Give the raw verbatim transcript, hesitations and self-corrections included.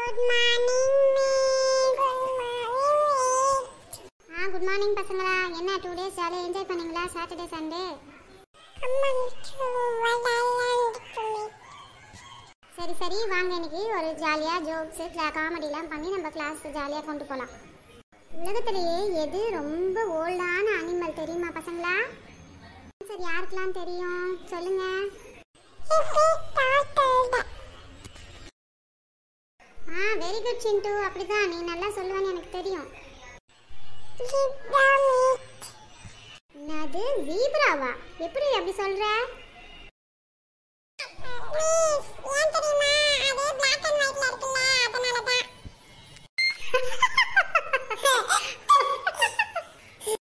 Good morning miss. Ah good morning பசங்களா. என்ன two days ஜாலியாக என்ஜாய் பண்ணீங்களா? Saturday Sunday. சரி சரி வாங்க, இன்னைக்கு ஒரு ஜாலியாக ஜோக்ஸு காமெடிலாம் பண்ணி நம்ம கிளாஸ் ஜாலியாக கொண்டு போகலாம். உலகத்திலேயே எது ரொம்ப ஓல்டான அனிமல் தெரியுமா பசங்களா? சரி யாருக்கெல்லாம் தெரியும் சொல்லுங்க. ஆ வெரி குட் சிண்டு, அப்படிதான், நீ நல்லா சொல்லுவேன்னு எனக்கு தெரியும். என்னது ஜீப்ராவா? எப்படி அப்படி சொல்ற?